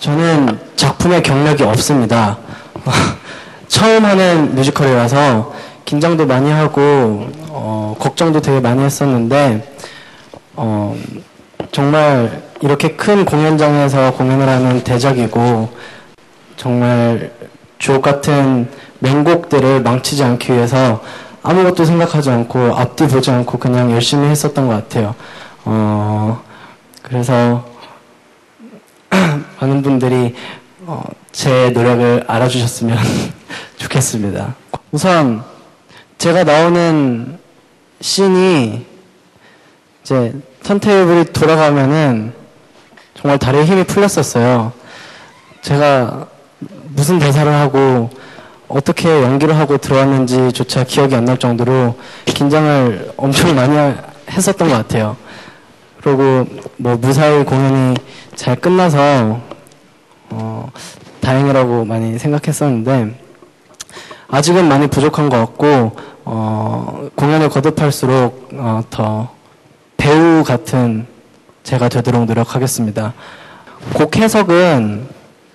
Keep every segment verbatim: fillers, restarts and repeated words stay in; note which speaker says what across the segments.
Speaker 1: 저는 작품의 경력이 없습니다. 처음 하는 뮤지컬이라서 긴장도 많이 하고 어, 걱정도 되게 많이 했었는데 어, 정말 이렇게 큰 공연장에서 공연을 하는 대작이고 정말 주옥 같은 명곡들을 망치지 않기 위해서 아무것도 생각하지 않고 앞뒤 보지 않고 그냥 열심히 했었던 것 같아요. 어, 그래서 많은 분들이 어, 제 노력을 알아주셨으면 좋겠습니다. 우선 제가 나오는 씬이 이제 턴테이블이 돌아가면은 정말 다리에 힘이 풀렸었어요. 제가 무슨 대사를 하고 어떻게 연기를 하고 들어왔는지조차 기억이 안 날 정도로 긴장을 엄청 많이 했었던 것 같아요. 그리고 뭐 무사히 공연이 잘 끝나서 어, 다행이라고 많이 생각했었는데 아직은 많이 부족한 것 같고 어, 공연을 거듭할수록 어, 더 배우 같은 제가 되도록 노력하겠습니다. 곡 해석은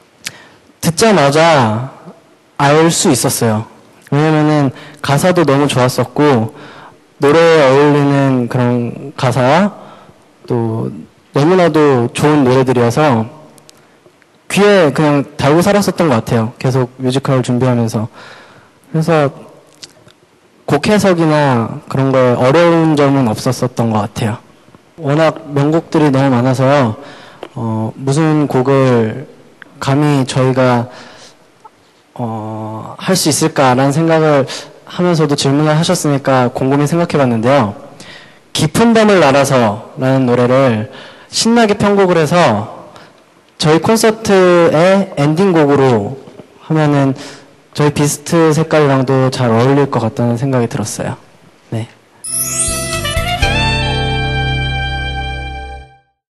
Speaker 1: 듣자마자 알 수 있었어요. 왜냐면은 가사도 너무 좋았었고 노래에 어울리는 그런 가사와 또 너무나도 좋은 노래들이어서 귀에 그냥 달고 살았었던 것 같아요. 계속 뮤지컬 준비하면서. 그래서 곡 해석이나 그런 거에 어려운 점은 없었었던 것 같아요. 워낙 명곡들이 너무 많아서요. 어, 무슨 곡을 감히 저희가 어, 할 수 있을까라는 생각을 하면서도 질문을 하셨으니까 곰곰이 생각해 봤는데요. 깊은 밤을 날아서 라는 노래를 신나게 편곡을 해서 저희 콘서트의 엔딩곡으로 하면은 저희 비스트 색깔이랑도 잘 어울릴 것 같다는 생각이 들었어요.